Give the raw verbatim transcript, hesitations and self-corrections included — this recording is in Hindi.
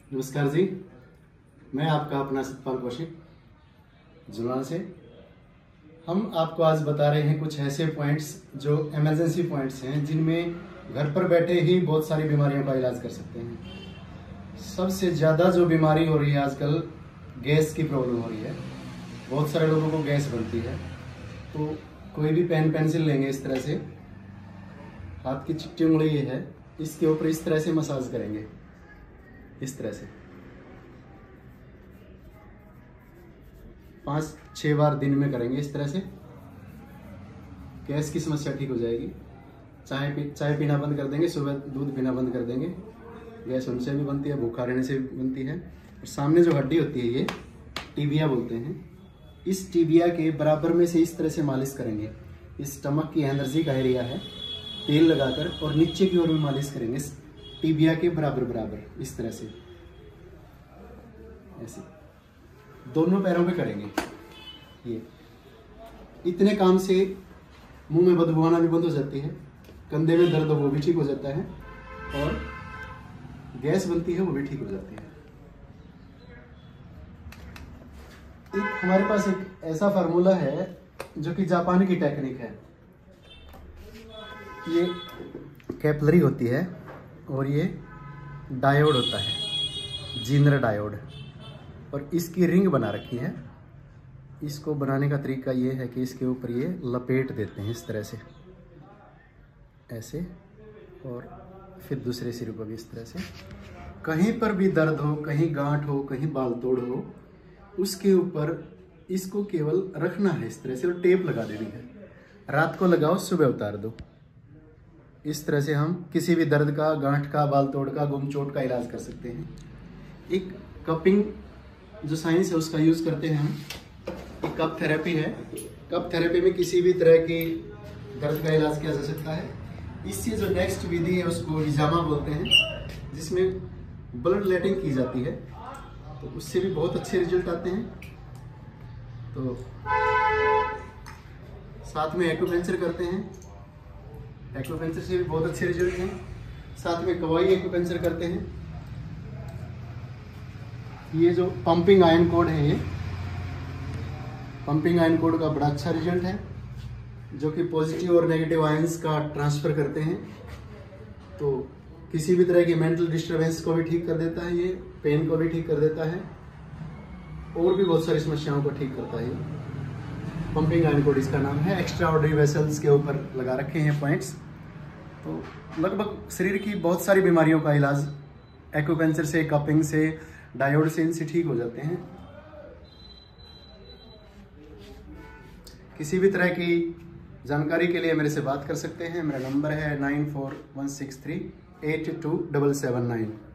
नमस्कार जी, मैं आपका अपना सतपाल कौशिक जुलान से। हम आपको आज बता रहे हैं कुछ ऐसे पॉइंट्स जो इमरजेंसी पॉइंट्स हैं जिनमें घर पर बैठे ही बहुत सारी बीमारियों का इलाज कर सकते हैं। सबसे ज़्यादा जो बीमारी हो रही है आजकल, गैस की प्रॉब्लम हो रही है। बहुत सारे लोगों को गैस बनती है, तो कोई भी पेन पेंसिल लेंगे, इस तरह से हाथ की चिट्टी उंगली ये है, इसके ऊपर इस तरह से मसाज करेंगे। इस तरह से पाँच छः बार दिन में करेंगे। इस तरह से गैस की समस्या ठीक हो जाएगी। चाय पी चाय पीना बंद कर देंगे, सुबह दूध पीना बंद कर देंगे। गैस उनसे भी बनती है, भूखा रहने से भी बनती है। और सामने जो हड्डी होती है, ये टिबिया बोलते हैं। इस टिबिया के बराबर में से इस तरह से मालिश करेंगे। इस स्टमक की एनर्जी का एरिया है, तेल लगाकर, और नीचे की ओर भी मालिश करेंगे टिबिया के बराबर बराबर, इस तरह से ऐसे दोनों पैरों पे करेंगे। ये इतने काम से मुंह में बदबू आना भी बंद हो जाती है, कंधे में दर्द हो वो भी ठीक हो जाता है, और गैस बनती है वो भी ठीक हो जाती है। एक हमारे पास एक ऐसा फार्मूला है जो कि जापान की टेक्निक है। ये कैपलरी होती है और ये डायोड होता है, जीनर डायोड, और इसकी रिंग बना रखी है। इसको बनाने का तरीका ये है कि इसके ऊपर ये लपेट देते हैं इस तरह से, ऐसे, और फिर दूसरे सिरे पर भी इस तरह से। कहीं पर भी दर्द हो, कहीं गांठ हो, कहीं बाल तोड़ हो, उसके ऊपर इसको केवल रखना है इस तरह से, और टेप लगा देनी है। रात को लगाओ, सुबह उतार दो। इस तरह से हम किसी भी दर्द का, गांठ का, बाल तोड़ का, गुम चोट का इलाज कर सकते हैं। एक कपिंग जो साइंस है उसका यूज़ करते हैं हम। एक कप थेरेपी है। कप थेरेपी में किसी भी तरह की दर्द का इलाज किया जा सकता है। इससे जो नेक्स्ट विधि है उसको हिजामा बोलते हैं, जिसमें ब्लड लेटिंग की जाती है, तो उससे भी बहुत अच्छे रिजल्ट आते हैं। तो साथ में एक्यूपेंचर करते हैं, एक्यूपेंचर से भी बहुत अच्छे रिजल्ट हैं। साथ में कवाई एक्यूपेंचर करते हैं। ये जो पंपिंग आयन कोड है, ये पंपिंग आयन कोड का बड़ा अच्छा रिजल्ट है, जो कि पॉजिटिव और नेगेटिव आयंस का ट्रांसफर करते हैं। तो किसी भी तरह की मेंटल डिस्टर्बेंस को भी ठीक कर देता है, ये पेन को भी ठीक कर देता है, और भी बहुत सारी समस्याओं को ठीक करता है। पंपिंग आयन कोड इसका नाम है। एक्स्ट्रा ऑर्डिनरी वेसल्स के ऊपर लगा रखे हैं पॉइंट्स। तो लगभग शरीर की बहुत सारी बीमारियों का इलाज एक्यूपेंचर से, कपिंग से, डायोड से, इनसे ठीक हो जाते हैं। किसी भी तरह की जानकारी के लिए मेरे से बात कर सकते हैं। मेरा नंबर है nine four one six three eight two double seven nine.